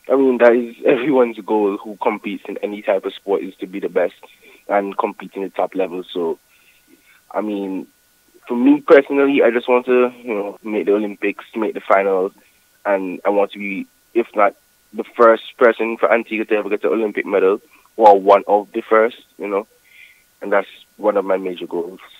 I mean, that is everyone's goal who competes in any type of sport is to be the best and compete in the top level. So, I mean, for me personally, I just want to, make the Olympics, make the finals, and I want to be, if not the first person for Antigua to ever get the Olympic medal, or one of the first, and that's one of my major goals.